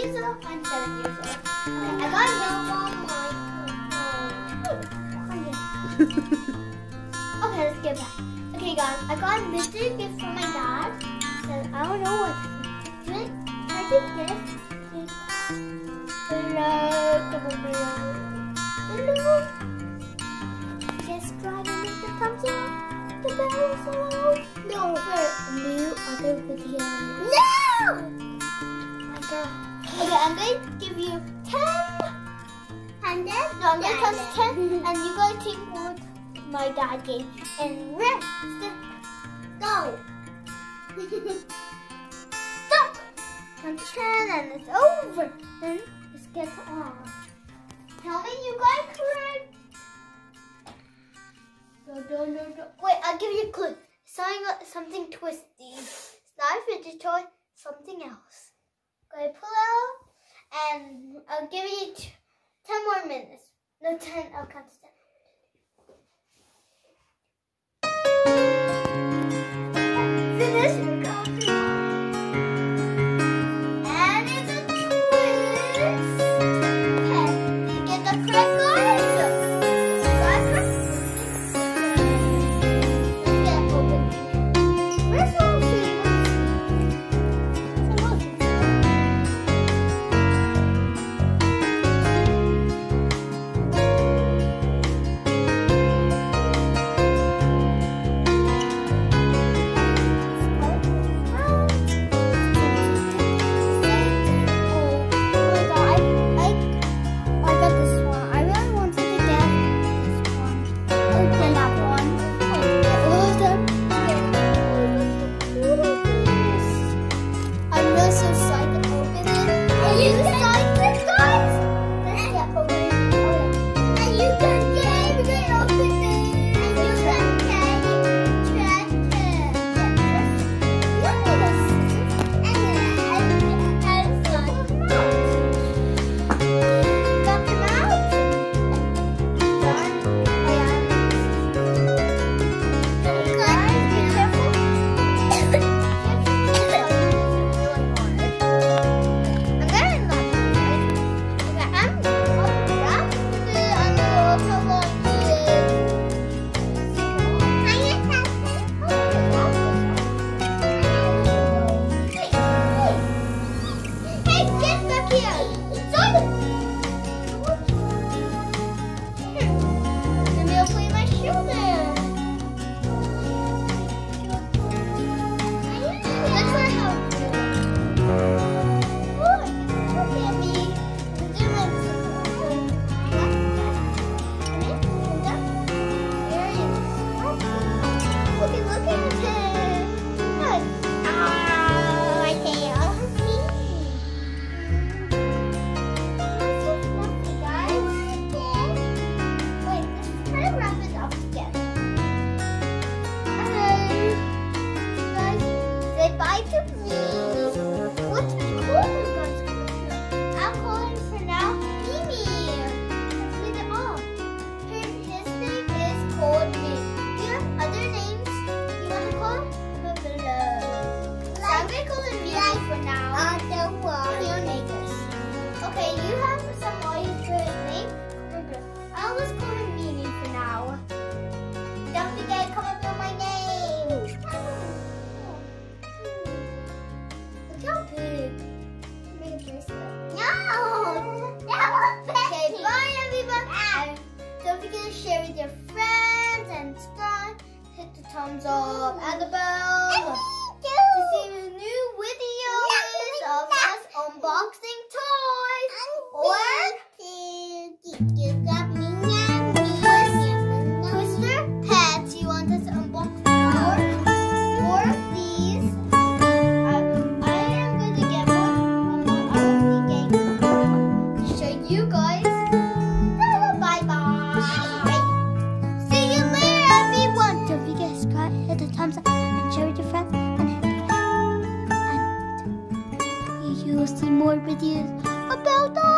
years old. I'm 7 years old. Okay, I got okay, let's get back. Okay, guys, I got a mystery gift from my dad. So I don't know what. Can I get this? Hello. Just try to make the thumbs up. The bells out. No, for new other video. No! My girl. Okay, I'm going to give you 10. And then? No, I'm going to count to 10. And you guys take what my dad gave. And rest. Go. Stop. Count to 10 and it's over. Then let's get on. Tell me you got it correct. No. Wait, I'll give you a clue. Something twisty. It's not a fidget toy, something else. Go pull out, and I'll give you 10 more minutes. No, 10, I'll count to 10. Finish. And it's a twist. Okay, did you get the correct one? thumbs up and the bell to see the new videos of us unboxing toys. Twister Petz, you want us to unbox more of these? I am going to get one. I will be getting one to show you guys. Bye bye. See you later, everyone. Don't forget to subscribe, hit the thumbs up, and share with your friends. And you will see more videos about us.